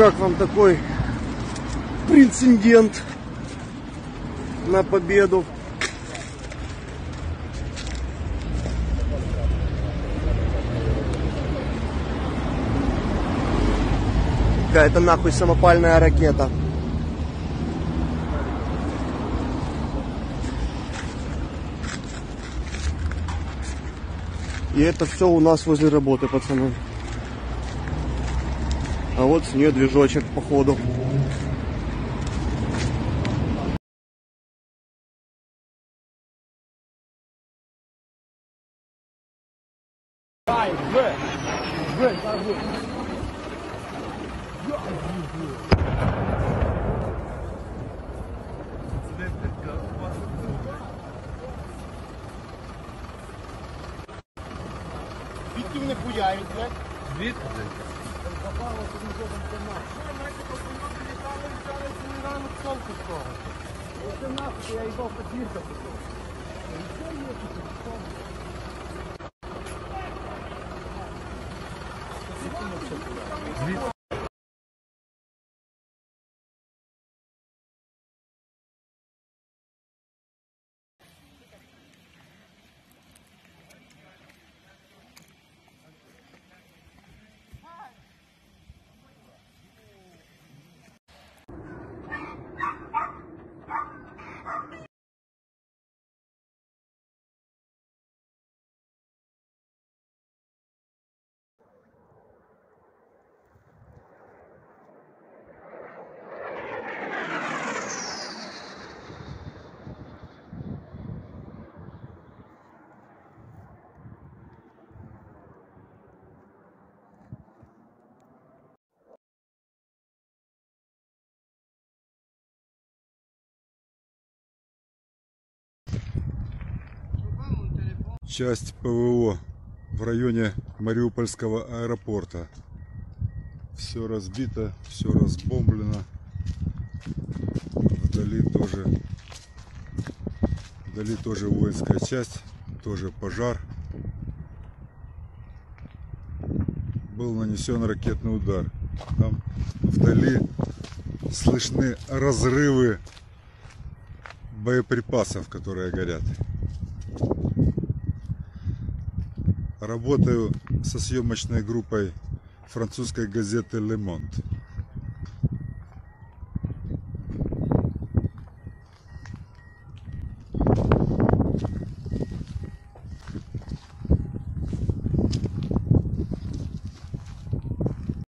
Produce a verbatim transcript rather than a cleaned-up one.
Как вам такой прецедент на победу? Какая-то нахуй самопальная ракета. И это все у нас возле работы, пацаны. А вот с нее движочек, походу. Звідки вони хуяють, блядь? Звідки? Попало, що він жодом канал. Що, знаєте, по самому літали, взяли цілий ранок сонку з того. Оце нахуй, я їбав подвірка пішов. І що є тут? Звідки? Часть ПВО в районе Мариупольского аэропорта. Все разбито, все разбомблено. Вдали тоже, вдали тоже воинская часть, тоже пожар. Был нанесен ракетный удар. Там вдали слышны разрывы боеприпасов, которые горят. Работаю со съемочной группой французской газеты Le Monde.